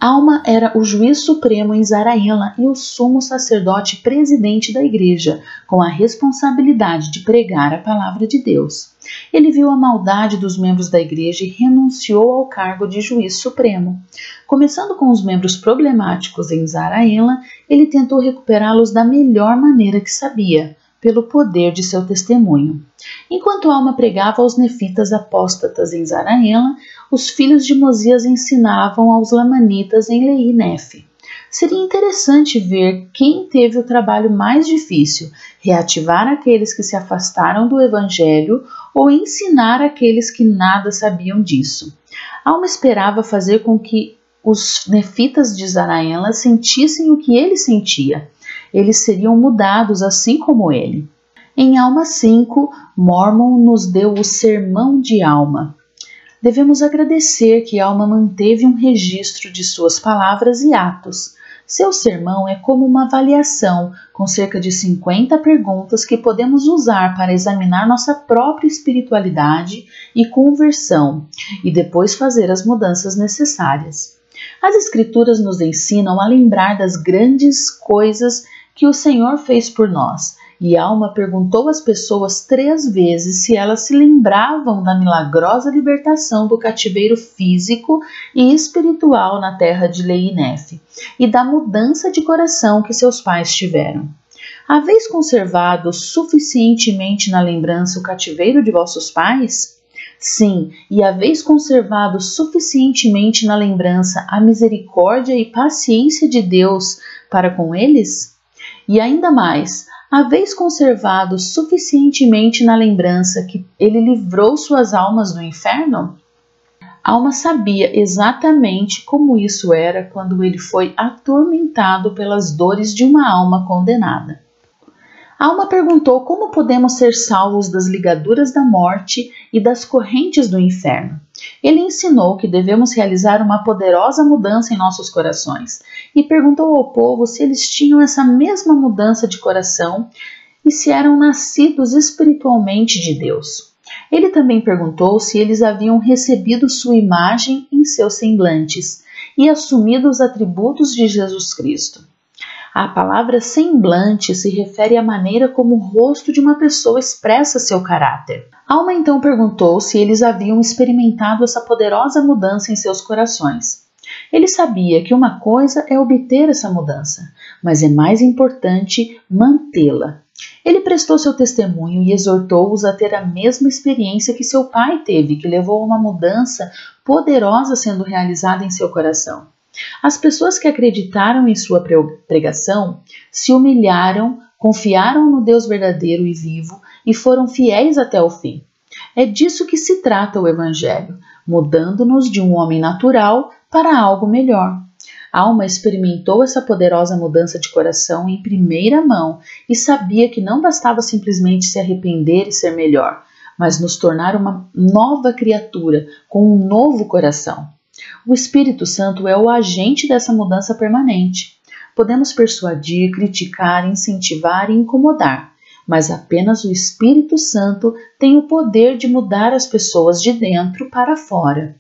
Alma era o juiz supremo em Zaraela e o sumo sacerdote presidente da igreja, com a responsabilidade de pregar a palavra de Deus. Ele viu a maldade dos membros da igreja e renunciou ao cargo de juiz supremo. Começando com os membros problemáticos em Zaraela, ele tentou recuperá-los da melhor maneira que sabia, pelo poder de seu testemunho. Enquanto Alma pregava aos nefitas apóstatas em Zaraela, os filhos de Mosias ensinavam aos lamanitas em Lehi-Nefe. Seria interessante ver quem teve o trabalho mais difícil, reativar aqueles que se afastaram do evangelho ou ensinar aqueles que nada sabiam disso. Alma esperava fazer com que os nefitas de Zaraela sentissem o que ele sentia. Eles seriam mudados assim como ele. Em Alma 5, Mormon nos deu o Sermão de Alma. Devemos agradecer que Alma manteve um registro de suas palavras e atos. Seu sermão é como uma avaliação, com cerca de 50 perguntas que podemos usar para examinar nossa própria espiritualidade e conversão, e depois fazer as mudanças necessárias. As Escrituras nos ensinam a lembrar das grandes coisas que o Senhor fez por nós, e Alma perguntou às pessoas 3 vezes se elas se lembravam da milagrosa libertação do cativeiro físico e espiritual na terra de Lehi-Nefe e da mudança de coração que seus pais tiveram. Haveis conservado suficientemente na lembrança o cativeiro de vossos pais? Sim, e haveis conservado suficientemente na lembrança a misericórdia e paciência de Deus para com eles? E ainda mais, haveis conservado suficientemente na lembrança que ele livrou suas almas do inferno? Alma sabia exatamente como isso era quando ele foi atormentado pelas dores de uma alma condenada. Alma perguntou como podemos ser salvos das ligaduras da morte e das correntes do inferno. Ele ensinou que devemos realizar uma poderosa mudança em nossos corações e perguntou ao povo se eles tinham essa mesma mudança de coração e se eram nascidos espiritualmente de Deus. Ele também perguntou se eles haviam recebido sua imagem em seus semblantes e assumido os atributos de Jesus Cristo. A palavra semblante se refere à maneira como o rosto de uma pessoa expressa seu caráter. Alma então perguntou se eles haviam experimentado essa poderosa mudança em seus corações. Ele sabia que uma coisa é obter essa mudança, mas é mais importante mantê-la. Ele prestou seu testemunho e exortou-os a ter a mesma experiência que seu pai teve, que levou a uma mudança poderosa sendo realizada em seu coração. As pessoas que acreditaram em sua pregação se humilharam, confiaram no Deus verdadeiro e vivo e foram fiéis até o fim. É disso que se trata o Evangelho, mudando-nos de um homem natural para algo melhor. Alma experimentou essa poderosa mudança de coração em primeira mão e sabia que não bastava simplesmente se arrepender e ser melhor, mas nos tornar uma nova criatura com um novo coração. O Espírito Santo é o agente dessa mudança permanente. Podemos persuadir, criticar, incentivar e incomodar, mas apenas o Espírito Santo tem o poder de mudar as pessoas de dentro para fora.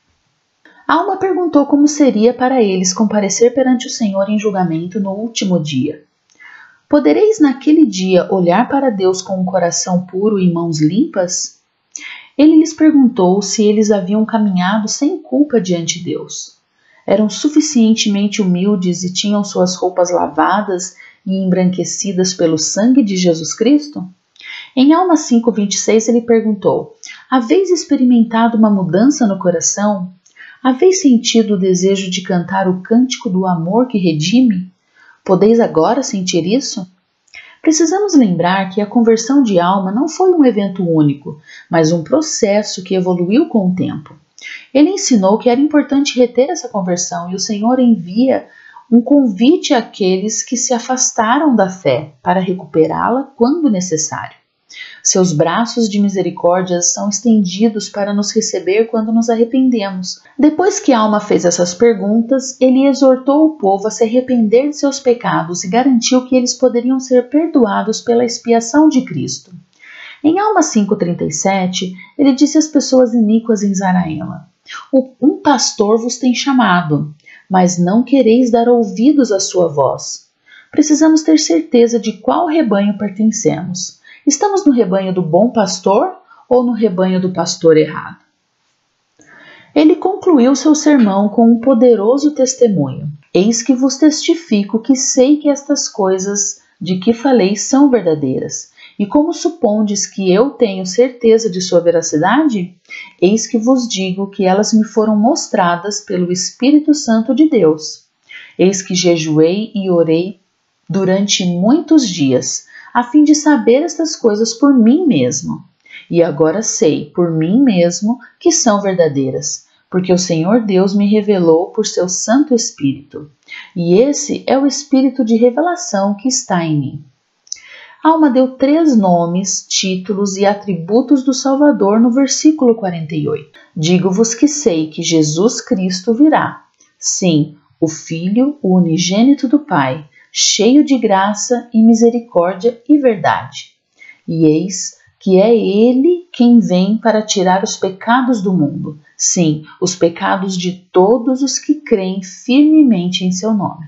Alma perguntou como seria para eles comparecer perante o Senhor em julgamento no último dia. Podereis naquele dia olhar para Deus com um coração puro e mãos limpas? Ele lhes perguntou se eles haviam caminhado sem culpa diante de Deus. Eram suficientemente humildes e tinham suas roupas lavadas e embranquecidas pelo sangue de Jesus Cristo? Em Alma 5:26 ele perguntou: haveis experimentado uma mudança no coração? Haveis sentido o desejo de cantar o cântico do amor que redime? Podeis agora sentir isso? Precisamos lembrar que a conversão de Alma não foi um evento único, mas um processo que evoluiu com o tempo. Ele ensinou que era importante reter essa conversão e o Senhor envia um convite àqueles que se afastaram da fé para recuperá-la quando necessário. Seus braços de misericórdia são estendidos para nos receber quando nos arrependemos. Depois que Alma fez essas perguntas, ele exortou o povo a se arrepender de seus pecados e garantiu que eles poderiam ser perdoados pela expiação de Cristo. Em Alma 5:37, ele disse às pessoas iníquas em Zaraela: um pastor vos tem chamado. mas não quereis dar ouvidos à sua voz. Precisamos ter certeza de qual rebanho pertencemos. Estamos no rebanho do bom pastor ou no rebanho do pastor errado? Ele concluiu seu sermão com um poderoso testemunho. Eis que vos testifico que sei que estas coisas de que falei são verdadeiras. E como supondes que eu tenho certeza de sua veracidade? Eis que vos digo que elas me foram mostradas pelo Espírito Santo de Deus. Eis que jejuei e orei durante muitos dias, a fim de saber estas coisas por mim mesmo. E agora sei, por mim mesmo, que são verdadeiras, porque o Senhor Deus me revelou por seu Santo Espírito. E esse é o Espírito de revelação que está em mim. Alma deu 3 nomes, títulos e atributos do Salvador no versículo 48. Digo-vos que sei que Jesus Cristo virá. Sim, o Filho, o unigênito do Pai, cheio de graça e misericórdia e verdade. E eis que é Ele quem vem para tirar os pecados do mundo. Sim, os pecados de todos os que creem firmemente em seu nome.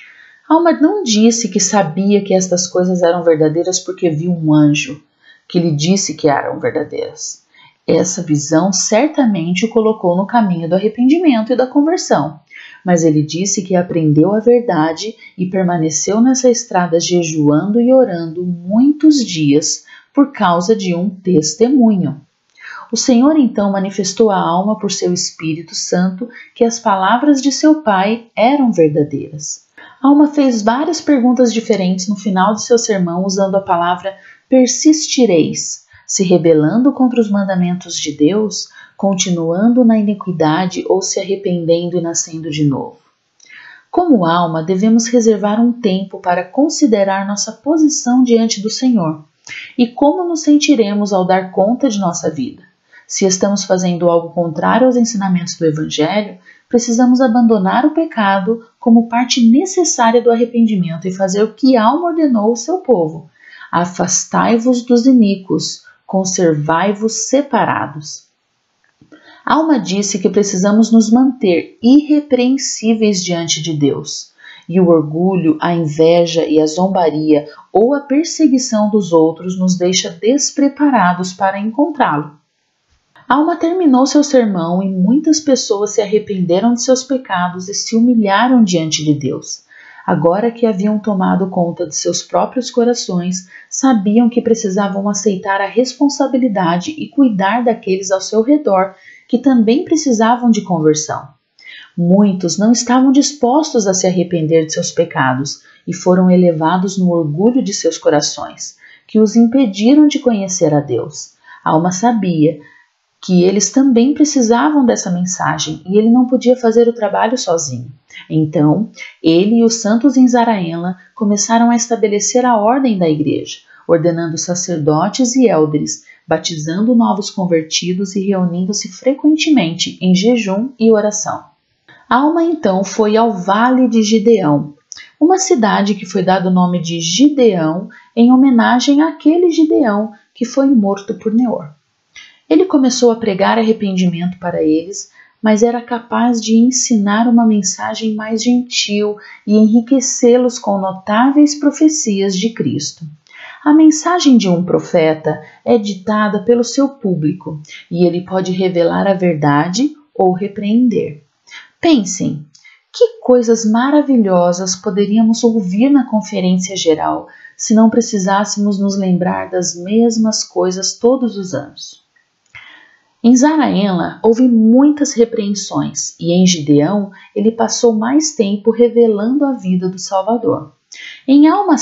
Alma não disse que sabia que estas coisas eram verdadeiras porque viu um anjo que lhe disse que eram verdadeiras. Essa visão certamente o colocou no caminho do arrependimento e da conversão, mas ele disse que aprendeu a verdade e permaneceu nessa estrada jejuando e orando muitos dias por causa de um testemunho. O Senhor então manifestou à alma por seu Espírito Santo que as palavras de seu Pai eram verdadeiras. A alma fez várias perguntas diferentes no final de seu sermão usando a palavra persistireis, se rebelando contra os mandamentos de Deus, continuando na iniquidade ou se arrependendo e nascendo de novo. Como alma, devemos reservar um tempo para considerar nossa posição diante do Senhor e como nos sentiremos ao dar conta de nossa vida. Se estamos fazendo algo contrário aos ensinamentos do Evangelho, precisamos abandonar o pecado como parte necessária do arrependimento e fazer o que a alma ordenou ao seu povo. Afastai-vos dos iníquos, conservai-vos separados. A alma disse que precisamos nos manter irrepreensíveis diante de Deus. E o orgulho, a inveja e a zombaria ou a perseguição dos outros nos deixa despreparados para encontrá-lo. A alma terminou seu sermão e muitas pessoas se arrependeram de seus pecados e se humilharam diante de Deus. Agora que haviam tomado conta de seus próprios corações, sabiam que precisavam aceitar a responsabilidade e cuidar daqueles ao seu redor que também precisavam de conversão. Muitos não estavam dispostos a se arrepender de seus pecados e foram elevados no orgulho de seus corações, que os impediram de conhecer a Deus. A alma sabia que eles também precisavam dessa mensagem e ele não podia fazer o trabalho sozinho. Então, ele e os santos em Zaraena começaram a estabelecer a ordem da igreja, ordenando sacerdotes e élderes, batizando novos convertidos e reunindo-se frequentemente em jejum e oração. A alma então foi ao Vale de Gideão, uma cidade que foi dado o nome de Gideão em homenagem àquele Gideão que foi morto por Neor. Ele começou a pregar arrependimento para eles, mas era capaz de ensinar uma mensagem mais gentil e enriquecê-los com notáveis profecias de Cristo. A mensagem de um profeta é ditada pelo seu público e ele pode revelar a verdade ou repreender. Pensem, que coisas maravilhosas poderíamos ouvir na conferência geral se não precisássemos nos lembrar das mesmas coisas todos os anos. Em Zaraena houve muitas repreensões e em Gideão ele passou mais tempo revelando a vida do Salvador. Em Alma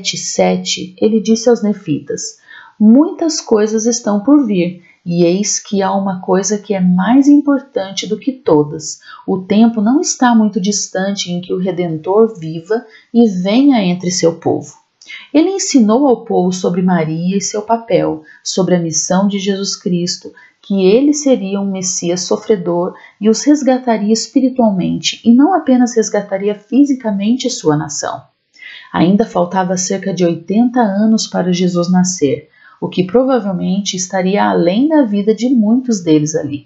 7:7 ele disse aos nefitas: muitas coisas estão por vir e eis que há uma coisa que é mais importante do que todas. O tempo não está muito distante em que o Redentor viva e venha entre seu povo. Ele ensinou ao povo sobre Maria e seu papel, sobre a missão de Jesus Cristo, que ele seria um Messias sofredor e os resgataria espiritualmente e não apenas resgataria fisicamente sua nação. Ainda faltava cerca de 80 anos para Jesus nascer, o que provavelmente estaria além da vida de muitos deles ali.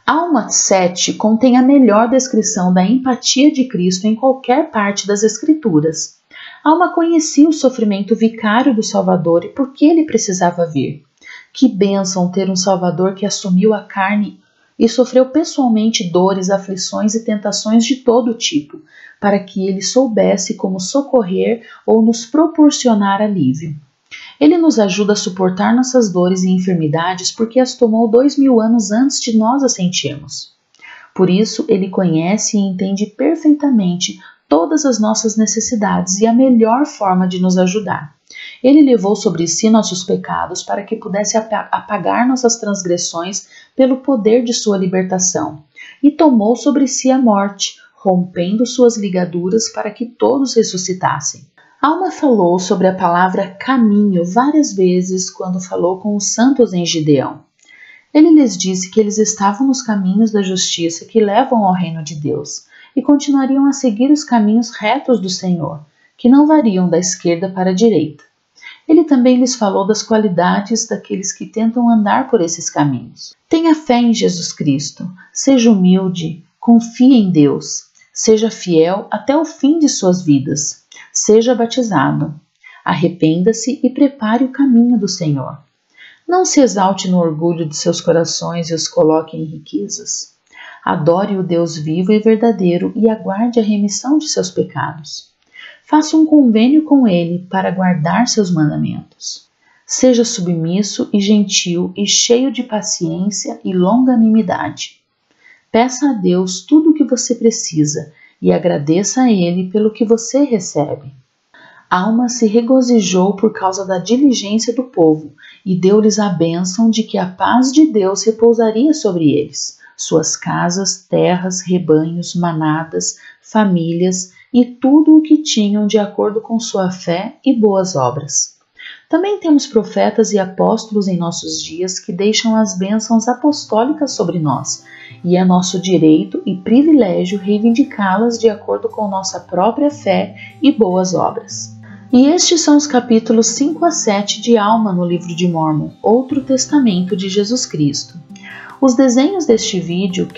Alma 7 contém a melhor descrição da empatia de Cristo em qualquer parte das Escrituras. Alma conhecia o sofrimento vicário do Salvador e por que ele precisava vir. Que bênção ter um Salvador que assumiu a carne e sofreu pessoalmente dores, aflições e tentações de todo tipo, para que ele soubesse como socorrer ou nos proporcionar alívio. Ele nos ajuda a suportar nossas dores e enfermidades porque as tomou 2000 anos antes de nós as sentirmos. Por isso, ele conhece e entende perfeitamente todas as nossas necessidades e a melhor forma de nos ajudar. Ele levou sobre si nossos pecados para que pudesse apagar nossas transgressões pelo poder de sua libertação, e tomou sobre si a morte, rompendo suas ligaduras para que todos ressuscitassem. Alma falou sobre a palavra caminho várias vezes quando falou com os santos em Gideão. Ele lhes disse que eles estavam nos caminhos da justiça que levam ao reino de Deus e continuariam a seguir os caminhos retos do Senhor, que não variam da esquerda para a direita. Ele também lhes falou das qualidades daqueles que tentam andar por esses caminhos. Tenha fé em Jesus Cristo, seja humilde, confie em Deus, seja fiel até o fim de suas vidas, seja batizado, arrependa-se e prepare o caminho do Senhor. Não se exalte no orgulho de seus corações e os coloque em riquezas. Adore o Deus vivo e verdadeiro e aguarde a remissão de seus pecados. Faça um convênio com ele para guardar seus mandamentos. Seja submisso e gentil e cheio de paciência e longanimidade. Peça a Deus tudo o que você precisa e agradeça a ele pelo que você recebe. Alma se regozijou por causa da diligência do povo e deu-lhes a bênção de que a paz de Deus repousaria sobre eles, suas casas, terras, rebanhos, manadas, famílias e tudo o que tinham de acordo com sua fé e boas obras. Também temos profetas e apóstolos em nossos dias que deixam as bênçãos apostólicas sobre nós, e é nosso direito e privilégio reivindicá-las de acordo com nossa própria fé e boas obras. E estes são os capítulos 5 a 7 de Alma no livro de Mórmon, outro testamento de Jesus Cristo. Os desenhos deste vídeo